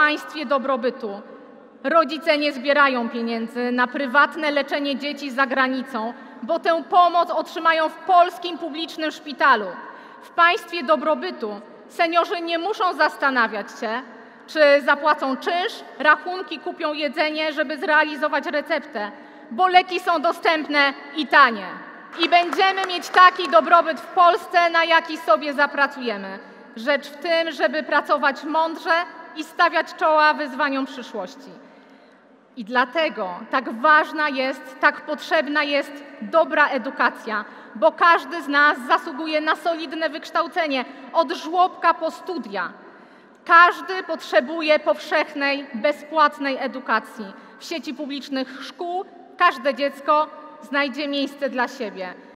państwie dobrobytu. Rodzice nie zbierają pieniędzy na prywatne leczenie dzieci za granicą, bo tę pomoc otrzymają w polskim publicznym szpitalu. W państwie dobrobytu seniorzy nie muszą zastanawiać się, czy zapłacą czynsz, rachunki, kupią jedzenie, żeby zrealizować receptę, bo leki są dostępne i tanie. I będziemy mieć taki dobrobyt w Polsce, na jaki sobie zapracujemy. Rzecz w tym, żeby pracować mądrze i stawiać czoła wyzwaniom przyszłości. I dlatego tak ważna jest, tak potrzebna jest dobra edukacja, bo każdy z nas zasługuje na solidne wykształcenie, od żłobka po studia. Każdy potrzebuje powszechnej, bezpłatnej edukacji. W sieci publicznych szkół każde dziecko znajdzie miejsce dla siebie.